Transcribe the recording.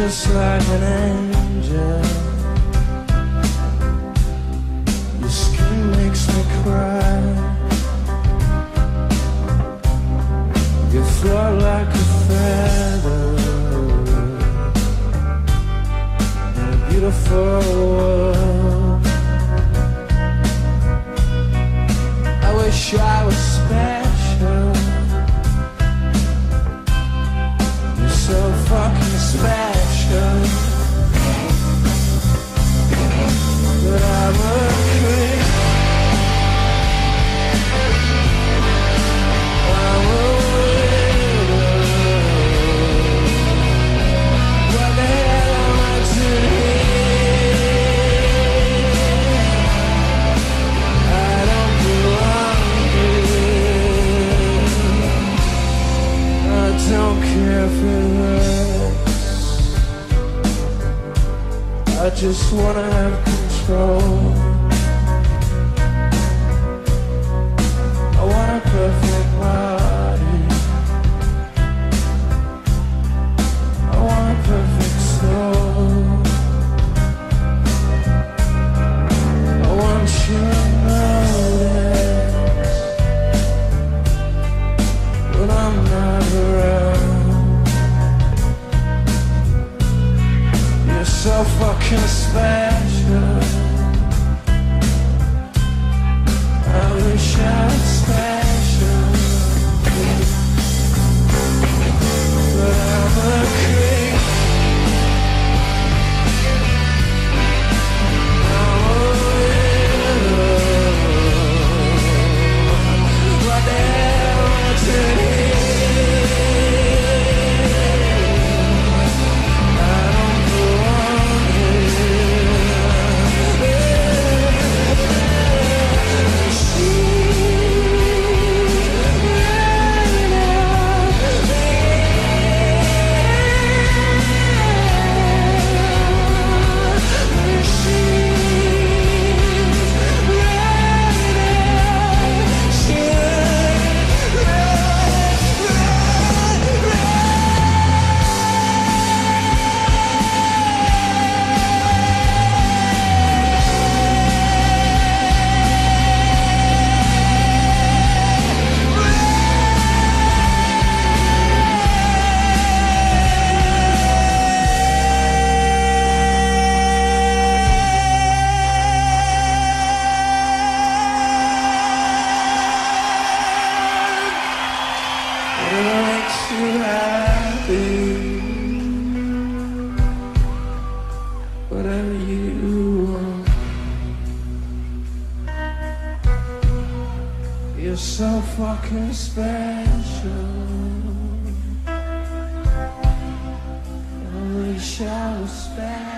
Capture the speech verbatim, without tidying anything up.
just like an angel. Your skin makes me cry. You float like a feather in a beautiful world. I wish I was special. You're so fucking special. But I'm a creep. I'm a widow. What the hell am I doing? I don't belong here. I don't care if it hurts. I just wanna have control. I want a perfect body. I want a perfect soul. I want you to notice when I'm not around. You're so fucking special. I wish I was special, but I'm a creep. I'm a widow. What the hell am I doing? I don't belong whatever you want. You're so fucking special. I wish I was special.